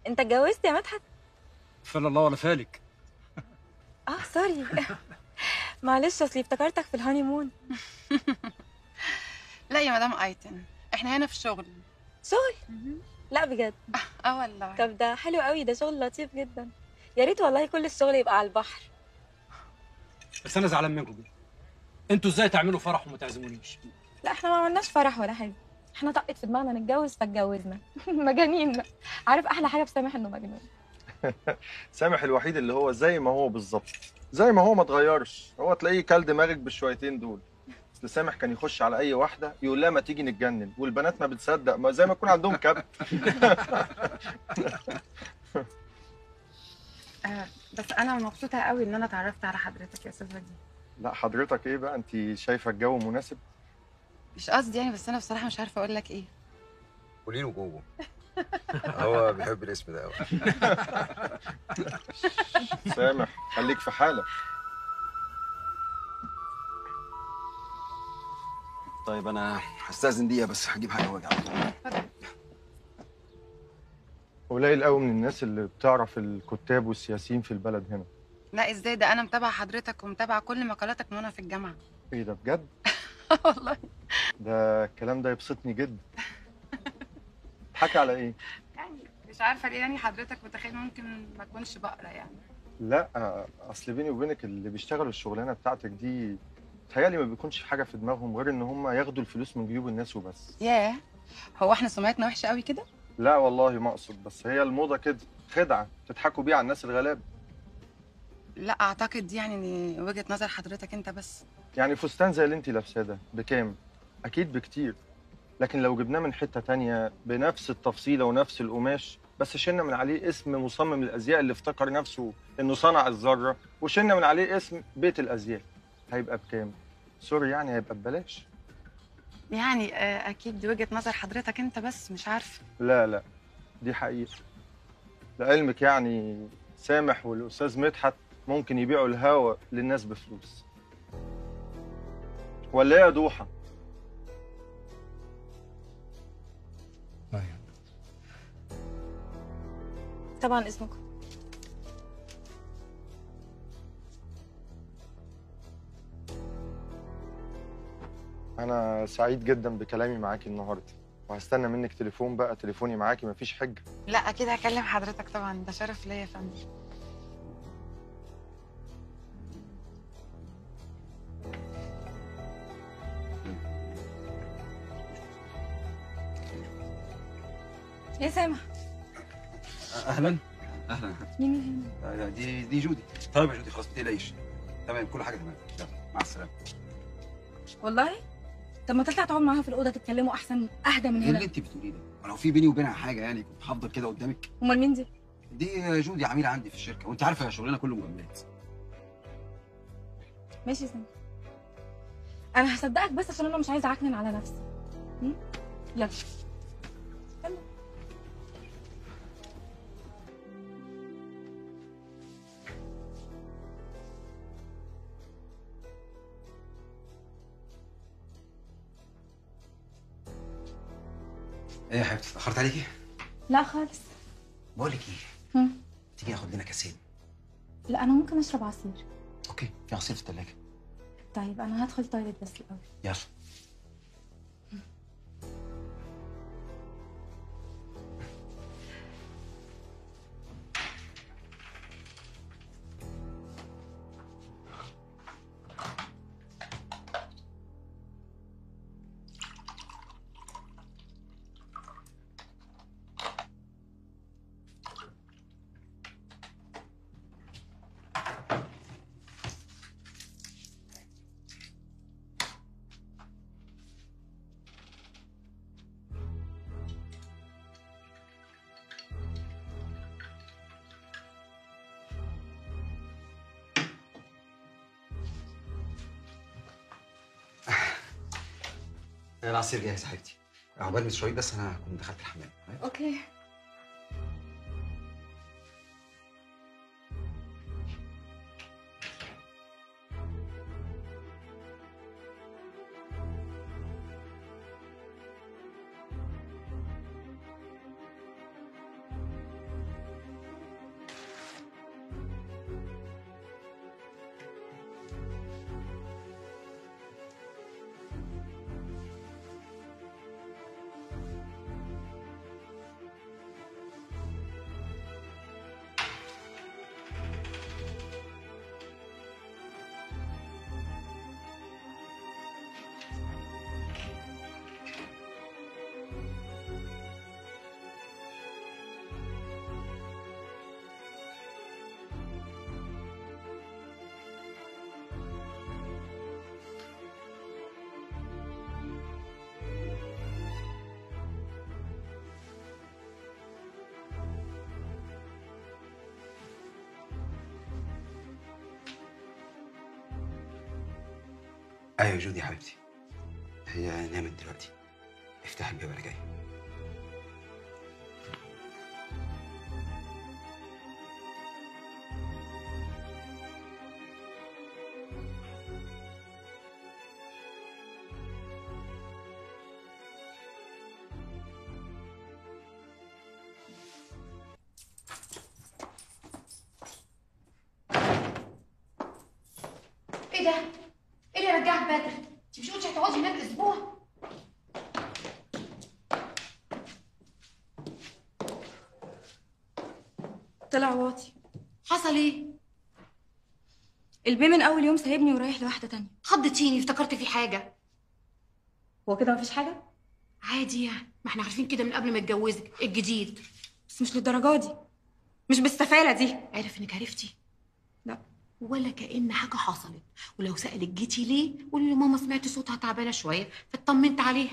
انت اتجوزت يا مدحت؟ فلا الله ولا فالك. سوري. معلش اصلي افتكرتك في الهاني مون. لا يا مدام ايتن، احنا هنا في الشغل. شغل؟ لا بجد؟ والله. طب ده حلو قوي، ده شغل لطيف جدا. يا ريت والله كل الشغل يبقى على البحر. بس انا زعلان منكم جدا. انتوا ازاي تعملوا فرح وما تعزمونيش؟ لا احنا ما عملناش فرح ولا حاجه، احنا طقت في دماغنا نتجوز فاتجوزنا. مجانين. عارف احلى حاجه في سامح انه مجنون. سامح الوحيد اللي هو زي ما هو بالظبط، زي ما هو ما اتغيرش. هو تلاقيه كل دماغك بالشويتين دول. اصل سامح كان يخش على اي واحده يقول لها ما تيجي نتجنن، والبنات ما بتصدق، ما زي ما يكون عندهم كبت. بس انا مبسوطه قوي ان انا اتعرفت على حضرتك يا استاذ وجيه. لا حضرتك ايه بقى، انت شايفه الجو مناسب؟ مش قصدي يعني، بس انا بصراحه مش عارفه اقول لك ايه. قولي له جوجو. هو بيحب الاسم ده قوي. سامح خليك في حالك. طيب انا هستأذن دقيقة بس هجيب حاجة واجي على طول. اتفضل. قليل قوي من الناس اللي بتعرف الكتاب والسياسيين في البلد هنا. لا ازاي، ده انا متابعه حضرتك ومتابعه كل مقالاتك من وانا في الجامعه. ايه ده بجد؟ والله. ده الكلام ده يبسطني جدا. حكى على ايه؟ يعني مش عارفه ليه، يعني حضرتك متخيل ممكن ما اكونش بقرا يعني. لا اصل بيني وبينك اللي بيشتغلوا الشغلانه بتاعتك دي بتهيألي ما بيكونش في حاجه في دماغهم غير ان هم ياخدوا الفلوس من جيوب الناس وبس. ياه، هو احنا سمعتنا وحشه قوي كده؟ لا والله ما اقصد، بس هي الموضه كده، خدعه تضحكوا بيها على الناس الغلابه. لا اعتقد دي يعني وجهه نظر حضرتك انت بس. يعني فستان زي اللي انت لابساه ده بكام؟ اكيد بكتير. لكن لو جبناه من حته تانية بنفس التفصيله ونفس القماش، بس شلنا من عليه اسم مصمم الازياء اللي افتكر نفسه انه صنع الذره، وشلنا من عليه اسم بيت الازياء، هيبقى بكام؟ سوري يعني هيبقى ببلاش. يعني اكيد دي وجهه نظر حضرتك انت بس، مش عارفه. لا لا، دي حقيقة. لعلمك يعني سامح والأستاذ مدحت ممكن يبيعوا الهوا للناس بفلوس. ولا ايه يا دوحة؟ طبعا اسمكم. أنا سعيد جدا بكلامي معاكي النهاردة، وهستنى منك تليفون بقى، تليفوني معاكي مفيش حجة. لا اكيد هكلم حضرتك طبعا، ده شرف ليا يا فندم. يا سامح. اهلا اهلا. مين دي جودي. طيب يا جودي خلاص ما تقلقيش، تمام كل حاجة تمام. يلا مع السلامة. والله؟ طب ما تطلع تقعد معاها في الاوضه تتكلموا احسن، اهدى من ايه هنا. اللي انت بتقوليه ده؟ ولو في بيني وبينها حاجة يعني كنت هفضل كده قدامك؟ امال مين دي؟ دي جودي عميلة عندي في الشركة، وانت عارفة شغلنا كله مجاملات. ماشي يا سامح، انا هصدقك بس عشان انا مش عايزه اعكنن على نفسي. يلا. يلا. ايه يا حبيبتي اتأخرت عليكي؟ لا خالص. بقول لك ايه؟ هم. تيجي ناخد لنا كاسين؟ لا انا ممكن اشرب عصير. اوكي في عصير في الثلاجة. طيب انا هدخل تويلت بس الاول. يلا. العصير جاهز يا حبيبتي. عقبال ما تشربيه بس انا كنت دخلت الحمام. اوكي. ايوه يا جودي يا حبيبتي، هي نامت دلوقتي. افتح الباب انا جاي. ايه ده؟ ايه اللي رجعك بدري؟ انت مش قلتي هتقعدي هناك اسبوع؟ طلع واطي. حصل ايه؟ البيه من اول يوم سايبني ورايح لواحده تانية. خضتيني، افتكرت في حاجه. هو كده مفيش حاجه؟ عادي يعني، ما احنا عارفين كده من قبل ما اتجوزك. الجديد بس مش للدرجه دي، مش بالسفاله دي. عرف انك عرفتي؟ لا. ولا كأن حاجه حصلت. ولو سألك جيتي ليه قولي له ماما سمعت صوتها تعبانه شويه فاطمنت عليها.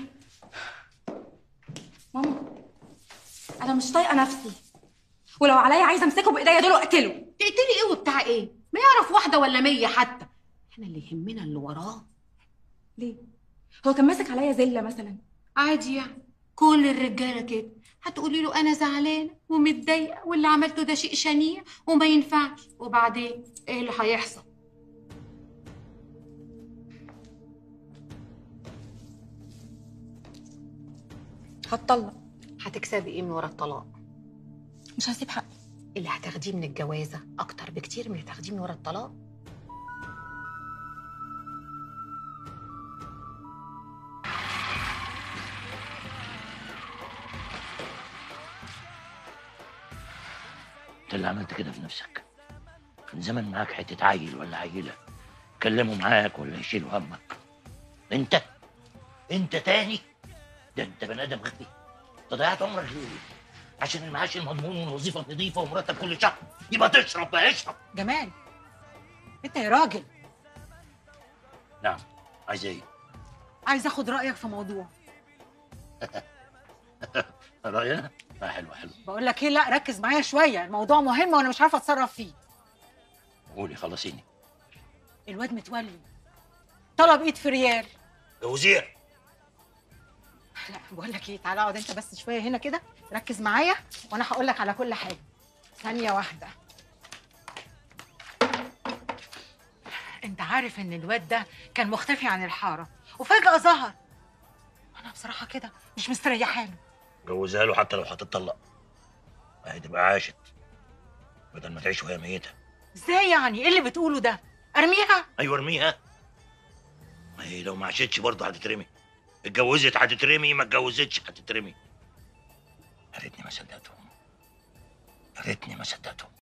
ماما انا مش طايقه نفسي، ولو عليا عايزه امسكه بايديا دول واقتله. تقتلي ايه وبتاع ايه؟ ما يعرف واحده ولا 100 حتى. احنا اللي يهمنا اللي وراه. ليه؟ هو كان ماسك عليا زله مثلا؟ عادي يعني، كل الرجاله كده. هتقولي له انا زعلانه ومتضايقه واللي عملته ده شيء شنيع وما ينفعش، وبعدين ايه اللي هيحصل؟ هتطلق. هتكسبي ايه من ورا الطلاق؟ مش هسيب حقي. اللي هتاخديه من الجوازه اكتر بكتير من اللي هتاخديه من ورا الطلاق. انت اللي عملت كده في نفسك. كان زمان معاك حته عيل ولا عيله يتكلموا معاك ولا يشيلوا همك. انت تاني. ده انت بني ادم غبي. انت ضيعت عمرك ليه؟ عشان المعاش المضمون والوظيفه نظيفه ومرتب كل شهر. يبقى تشرب بقى، اشرب. جمال، انت يا راجل نعم، عايز ايه؟ عايز اخد رايك في موضوع. راينا؟ حلو. بقول لك ايه، لا ركز معايا شويه، الموضوع مهم وانا مش عارفه اتصرف فيه. قولي خلصيني. الواد متولي طلب ايد في ريال. جوزيه. لا بقول لك ايه، تعالى اقعد انت بس شويه هنا كده، ركز معايا وانا هقول لك على كل حاجه. ثانيه واحده. انت عارف ان الواد ده كان مختفي عن الحاره وفجاه ظهر. انا بصراحه كده مش مستريحه له. جوزها له حتى لو هتطلق. هتبقى عاشت بدل ما تعيش وهي ميته. ازاي يعني؟ ايه اللي بتقوله ده؟ ارميها؟ ايوه ارميها. ما هي لو ما عاشتش برضه هتترمي. اتجوزت هتترمي، ما اتجوزتش هتترمي. يا ريتني ما صدقتهم.